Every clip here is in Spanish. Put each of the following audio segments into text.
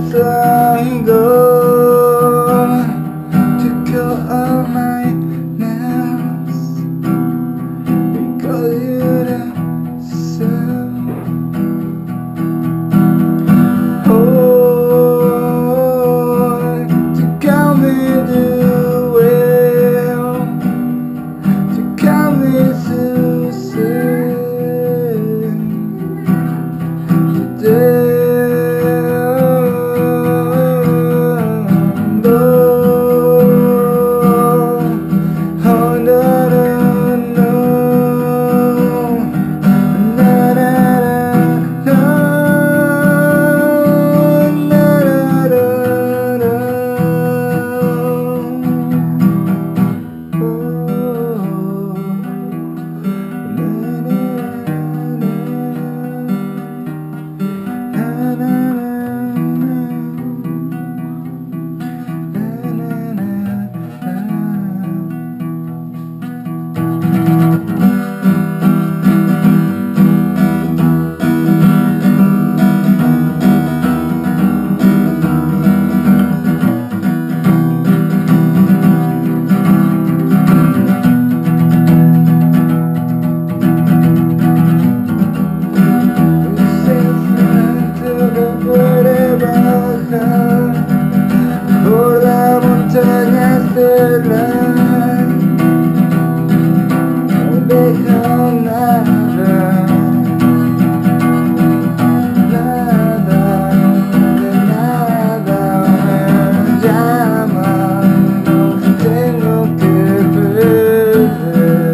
years ago, took all my nails because you're the sun. Oh, to come me the well, to come me to say today. Por las montañas del mar, no deja nada, nada, de nada me llama, no tengo que perder.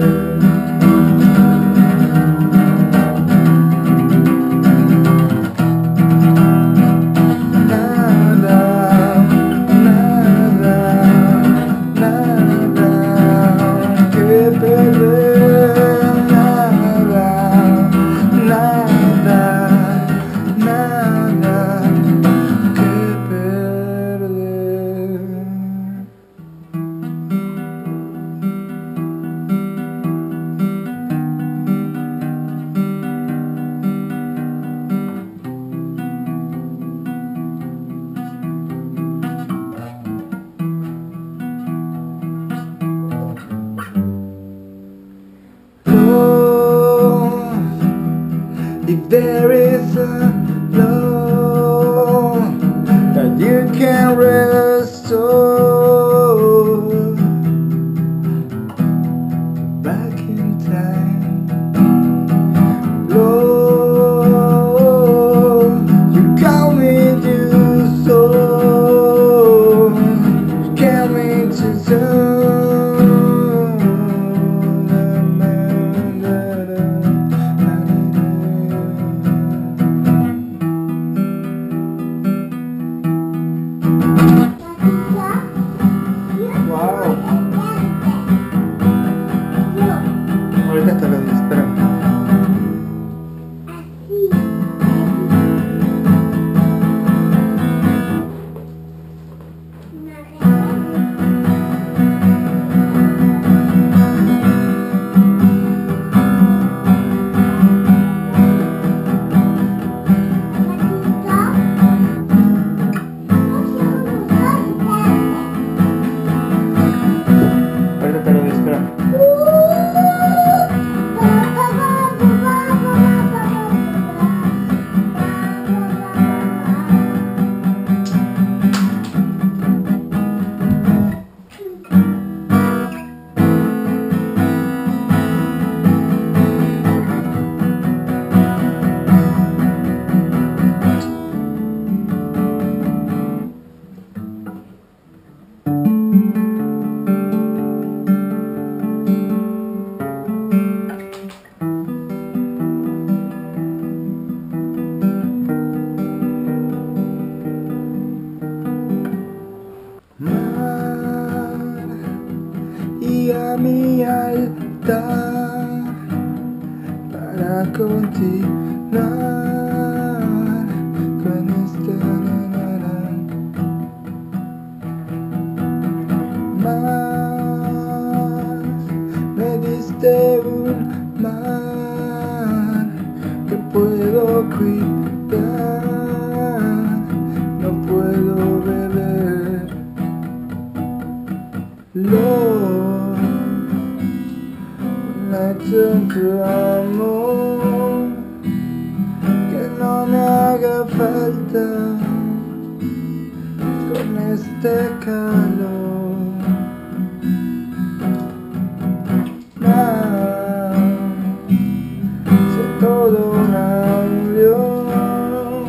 If there is a love that you can restore back in time, Lord, you call me to soul, you call me to soul. Ahorita te lo digo, espérame. Ahorita te lo digo, espérame. Y a mi altar para continuar con esta mar. Me diste un mar que puedo cuidar, no puedo tu amor, que no me haga falta con este calor. Si todo un avión,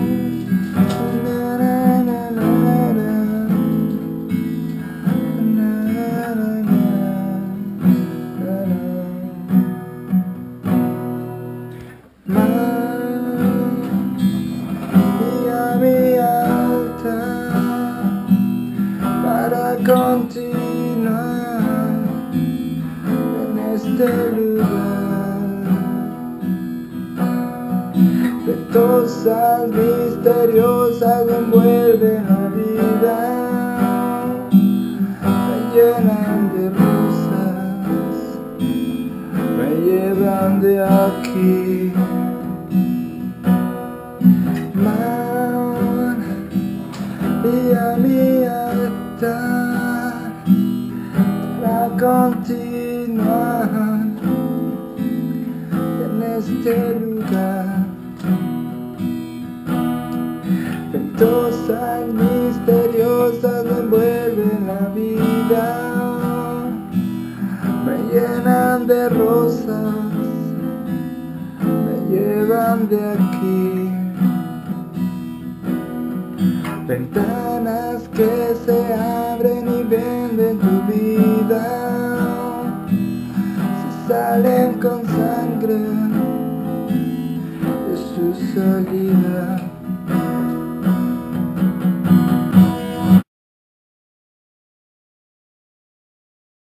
vía mi alta para continuar en este lugar. Ventosas misteriosas me envuelven la vida, me llenan de rosas, me llevan de aquí. Vía mi altar para continuar en este lugar. Ventosas misteriosas me envuelven la vida, me llenan de rosas, me llevan de aquí. Ventanas que se abren y venden tu vida, si salen con sangre de su salida.